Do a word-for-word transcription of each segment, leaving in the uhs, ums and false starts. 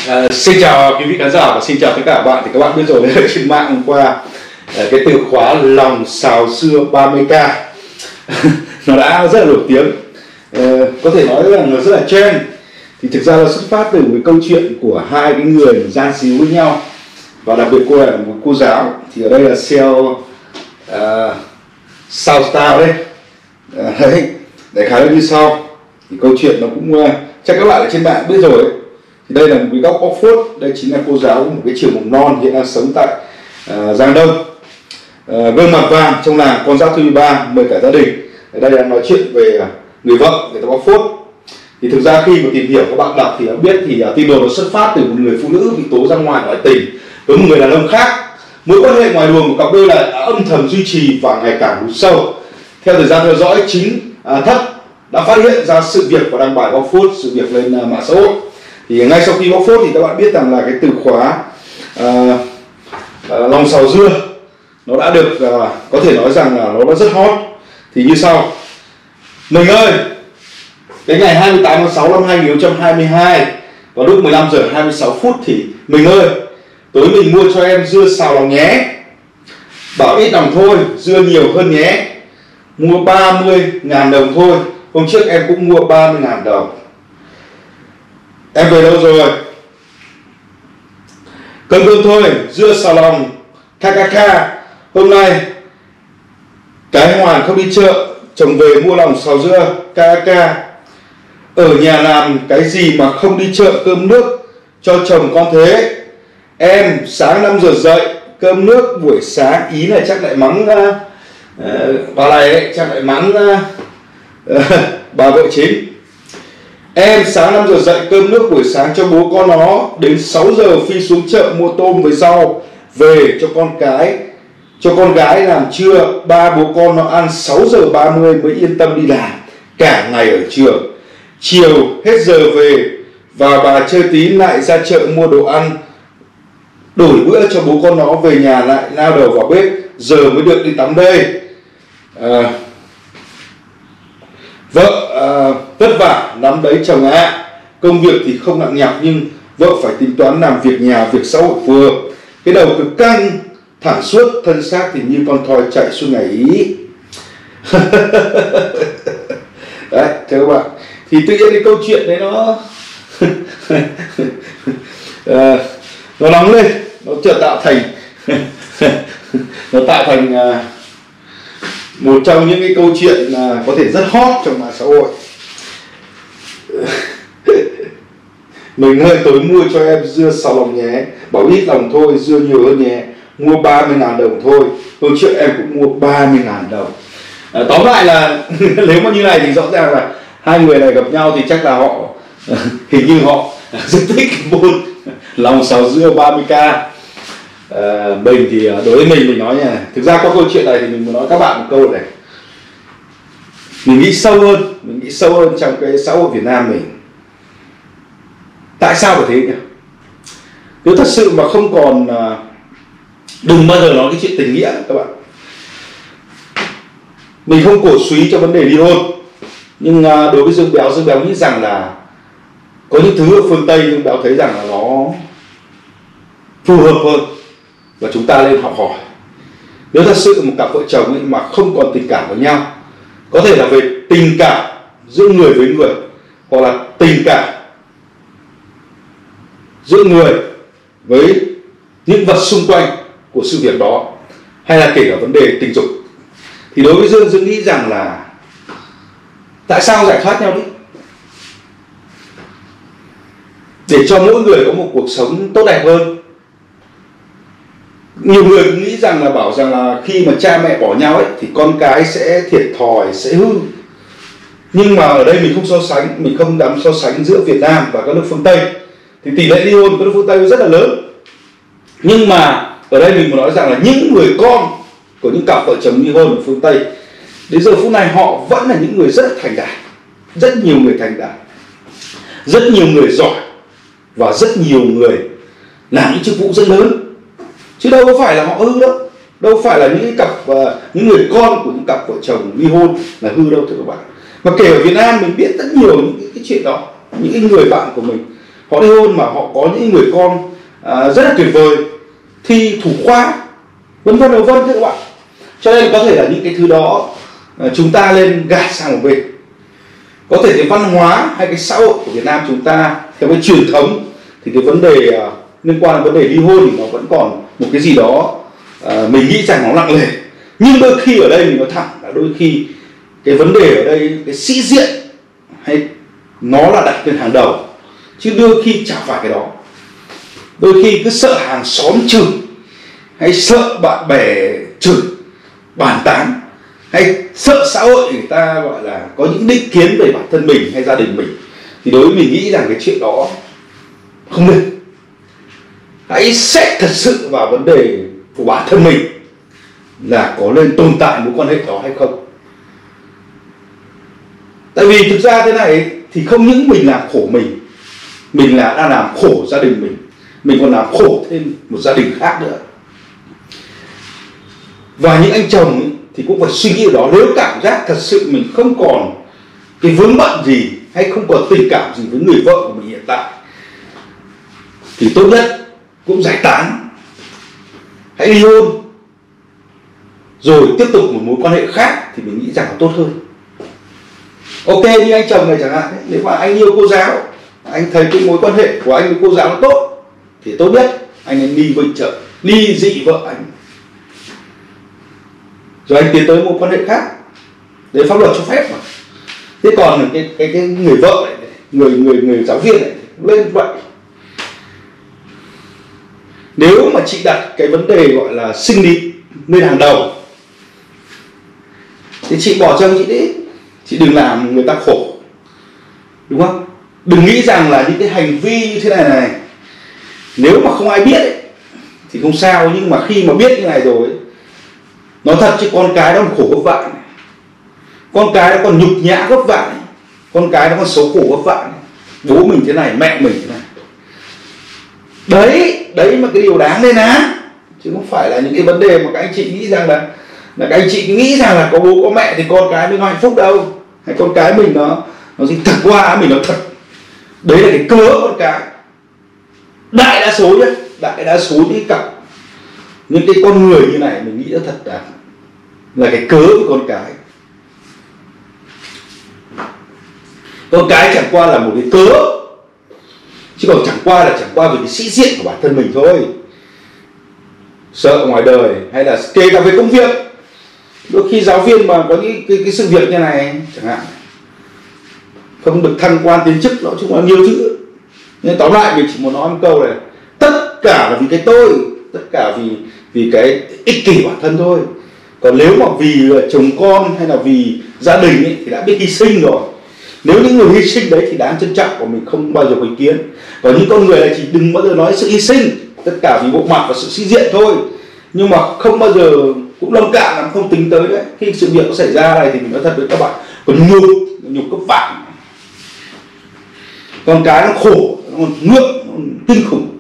À, xin chào quý vị khán giả và xin chào tất cả các bạn. Thì các bạn biết rồi, trên mạng hôm qua à, cái từ khóa lòng xào xưa ba mươi k nó đã rất là nổi tiếng, à, có thể nói là nó rất là trend. Thì thực ra là xuất phát từ một câu chuyện của hai cái người gian díu với nhau, và đặc biệt cô là một cô giáo. Thì ở đây là sale uh, sao style đấy, à, đấy để khá là như sau. Thì câu chuyện nó cũng uh, chắc các bạn ở trên mạng biết rồi ấy. Thì đây là một cái góc Oxford, đây chính là cô giáo của một cái trường mầm non hiện đang sống tại uh, Giang Đông. Uh, gương mặt vàng trong làng con giáp thứ ba, mời cả gia đình. Ở đây đang nói chuyện về người vợ người ta Oxford. Thì thực ra khi mà tìm hiểu các bạn đọc thì đã biết thì uh, tin đồn nó xuất phát từ một người phụ nữ bị tố ra ngoài ngoại tình với một người đàn ông khác. Mối quan hệ ngoài luồng của cặp đôi lại âm thầm duy trì và ngày càng lún sâu. Theo thời gian theo dõi, chính uh, Thất đã phát hiện ra sự việc và đăng bài Oxford sự việc lên uh, mạng xã hội. Thì ngay sau khi bóc phốt thì các bạn biết rằng là cái từ khóa uh, uh, lòng xào dưa nó đã được uh, có thể nói rằng là nó đã rất hot. Thì như sau: mình ơi, cái ngày hai mươi tám tháng sáu năm hai nghìn không trăm hai mươi hai vào lúc mười lăm giờ hai mươi sáu phút thì mình ơi, tối mình mua cho em dưa xào lòng nhé. Bảo ít lòng thôi, dưa nhiều hơn nhé. Mua ba mươi ngàn đồng thôi, hôm trước em cũng mua ba mươi ngàn đồng. Em về đâu rồi? Cơm cơm thôi, dưa xào lòng kkk. Hôm nay cái Hoàn không đi chợ, chồng về mua lòng xào dưa kkk. Ở nhà làm cái gì mà không đi chợ cơm nước cho chồng con thế? Em sáng năm giờ dậy cơm nước, buổi sáng ý là chắc lại mắng uh, uh, bà này ấy, chắc lại mắng uh, uh, bà vợ chính. Em sáng năm giờ dậy cơm nước buổi sáng cho bố con nó, đến sáu giờ phi xuống chợ mua tôm với rau về cho con cái, cho con gái làm trưa, ba bố con nó ăn sáu giờ ba mươi mới yên tâm đi làm, cả ngày ở trường. Chiều hết giờ về và bà chơi tí lại ra chợ mua đồ ăn, đổi bữa cho bố con nó, về nhà lại lao đầu vào bếp, giờ mới được đi tắm đây. À, vợ à, vất vả lắm đấy chồng ạ. À. Công việc thì không nặng nhọc nhưng vợ phải tính toán làm việc nhà, việc xã hội vừa. Cái đầu cực căng thẳng suốt, thân xác thì như con thoi chạy suốt ngày ý. Đấy, thưa các bạn. Thì tự nhiên cái câu chuyện đấy nó à, nó nóng lên, nó trở tạo thành nó tạo thành à, một trong những cái câu chuyện là có thể rất hot trong mạng xã hội. Mình ơi, tối mua cho em dưa xào lòng nhé. Bảo ít lòng thôi, dưa nhiều hơn nhé. Mua ba mươi ngàn đồng thôi, hôm trước em cũng mua ba mươi ngàn đồng. À, tóm lại là nếu mà như này thì rõ ràng là hai người này gặp nhau thì chắc là họ hình như họ rất thích môn lòng xào dưa ba mươi k. À, mình thì đối với mình mình nói nha, thực ra qua câu chuyện này thì mình muốn nói các bạn một câu này. Mình nghĩ sâu hơn, mình nghĩ sâu hơn trong cái xã hội Việt Nam mình. Tại sao phải thế nhỉ? Nếu thật sự mà không còn, đừng bao giờ nói cái chuyện tình nghĩa các bạn. Mình không cổ suý cho vấn đề ly hôn, nhưng đối với Dương Béo, Dương Béo nghĩ rằng là có những thứ ở phương Tây Dương Béo thấy rằng là nó phù hợp hơn và chúng ta nên học hỏi. Nếu thật sự một cặp vợ chồng ấy mà không còn tình cảm với nhau, có thể là về tình cảm giữa người với người, hoặc là tình cảm giữa người với những vật xung quanh của sự việc đó, hay là kể cả vấn đề tình dục, thì đối với Dương, Dương nghĩ rằng là tại sao giải thoát nhau đi, để cho mỗi người có một cuộc sống tốt đẹp hơn. Nhiều người cũng nghĩ rằng là bảo rằng là khi mà cha mẹ bỏ nhau ấy thì con cái sẽ thiệt thòi, sẽ hư. Nhưng mà ở đây mình không so sánh, mình không dám so sánh giữa Việt Nam và các nước phương Tây. Thì tỷ lệ ly hôn của các nước phương Tây rất là lớn. Nhưng mà ở đây mình muốn nói rằng là những người con của những cặp vợ chồng ly hôn ở phương Tây đến giờ phút này họ vẫn là những người rất thành đạt, rất nhiều người thành đạt, rất nhiều người giỏi và rất nhiều người làm những chức vụ rất lớn. Chứ đâu có phải là họ hư đâu, đâu phải là những cặp uh, những người con của những cặp vợ chồng ly hôn là hư đâu thưa các bạn. Mà kể ở Việt Nam mình biết rất nhiều những cái chuyện đó, những người bạn của mình họ ly hôn mà họ có những người con à, rất là tuyệt vời, thi thủ khoa, vân vân vân vân các bạn. Cho nên có thể là những cái thứ đó à, chúng ta lên gạt sang một bên. Có thể cái văn hóa hay cái xã hội của Việt Nam chúng ta theo cái truyền thống thì cái vấn đề uh, liên quan đến vấn đề ly hôn thì nó vẫn còn một cái gì đó uh, mình nghĩ rằng nó nặng nề. Nhưng đôi khi ở đây mình nói thẳng là đôi khi cái vấn đề ở đây cái sĩ diện hay nó là đặt lên hàng đầu, chứ đôi khi chả phải cái đó. Đôi khi cứ sợ hàng xóm chửi hay sợ bạn bè chửi bàn tán hay sợ xã hội người ta gọi là có những định kiến về bản thân mình hay gia đình mình, thì đối với mình nghĩ rằng cái chuyện đó không nên. Hãy xét thật sự vào vấn đề của bản thân mình là có nên tồn tại mối quan hệ đó hay không. Tại vì thực ra thế này thì không những mình làm khổ mình, mình là đang làm khổ gia đình mình, mình còn làm khổ thêm một gia đình khác nữa. Và những anh chồng ấy, thì cũng phải suy nghĩ đó, nếu cảm giác thật sự mình không còn cái vướng bận gì hay không còn tình cảm gì với người vợ của mình hiện tại thì tốt nhất cũng giải tán, hãy ly hôn rồi tiếp tục một mối quan hệ khác thì mình nghĩ rằng là tốt hơn. Ok, như anh chồng này chẳng hạn ấy, nếu mà anh yêu cô giáo, anh thấy cái mối quan hệ của anh với cô giáo nó tốt thì tốt nhất anh nên ly vợ chợ, ly dị vợ anh, rồi anh tiến tới một quan hệ khác, để pháp luật cho phép mà. Thế còn cái cái cái người vợ này, người người người giáo viên này lên vậy. Nếu mà chị đặt cái vấn đề gọi là sinh lý lên hàng đầu thì chị bỏ chồng chị đi, chị đừng làm người ta khổ, đúng không? Đừng nghĩ rằng là những cái hành vi như thế này này nếu mà không ai biết ấy, thì không sao, nhưng mà khi mà biết như này rồi ấy, nói thật chứ con cái nó còn khổ gấp vạn, con cái nó còn nhục nhã gấp vạn, con cái nó còn xấu hổ gấp vạn. Bố mình thế này, mẹ mình thế này, đấy đấy mà cái điều đáng lên án, chứ không phải là những cái vấn đề mà các anh chị nghĩ rằng là là các anh chị nghĩ rằng là có bố có mẹ thì con cái mình nó hạnh phúc đâu, hay con cái mình nó nó gì thật qua mình nó thật. Đấy là cái cớ con cái. Đại đa số nhé, đại đa số những cặp những cái con người như này mình nghĩ nó thật là là cái cớ của con cái. Con cái chẳng qua là một cái cớ, chứ còn chẳng qua là chẳng qua vì cái sĩ diện của bản thân mình thôi. Sợ ngoài đời hay là kể cả về công việc, đôi khi giáo viên mà có những cái, cái sự việc như này chẳng hạn, không được thăng quan tiến chức, nó chung là nhiều chữ. Nên tóm lại mình chỉ muốn nói một câu này, tất cả là vì cái tôi, tất cả vì vì cái ích kỷ bản thân thôi. Còn nếu mà vì chồng con hay là vì gia đình ấy, thì đã biết hy sinh rồi. Nếu những người hy sinh đấy thì đáng trân trọng, của mình không bao giờ có ý kiến. Còn những con người này chỉ đừng bao giờ nói sự hy sinh, tất cả vì bộ mặt và sự sĩ diện thôi, nhưng mà không bao giờ cũng nông cạn làm không tính tới đấy. Khi sự việc nó xảy ra này thì mình nói thật với các bạn, còn nhục nhục các bạn, con cái nó khổ, nó còn ngượng, nó còn kinh khủng,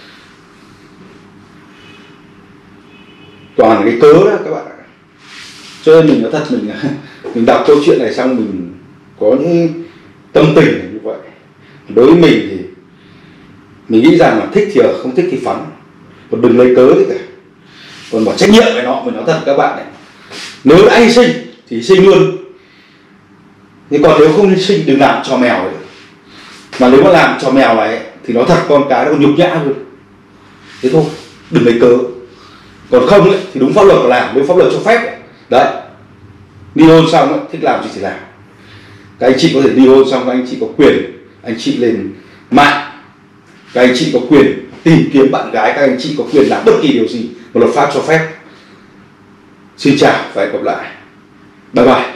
toàn là cái cớ đó các bạn. Cho nên mình nói thật, mình mình đọc câu chuyện này xong mình có những tâm tình như vậy. Đối với mình thì mình nghĩ rằng là thích thì ở, không thích thì phắn, còn đừng lấy cớ gì cả. Còn bỏ trách nhiệm với nó, mình nói thật các bạn này, nếu đã hy sinh thì hy sinh luôn. Nhưng còn nếu không hy sinh đừng làm trò mèo ấy. Mà nếu mà làm trò mèo này thì nó thật con cái nó còn nhục nhã hơn. Thế thôi, đừng lấy cớ. Còn không ấy, thì đúng pháp luật làm, với pháp luật cho phép ấy. Đấy, ly hôn xong ấy, thích làm gì thì làm. Các anh chị có thể ly hôn xong, các anh chị có quyền, anh chị lên mạng, các anh chị có quyền tìm kiếm bạn gái, các anh chị có quyền làm bất kỳ điều gì mà luật pháp cho phép. Xin chào và hẹn gặp lại. Bye bye.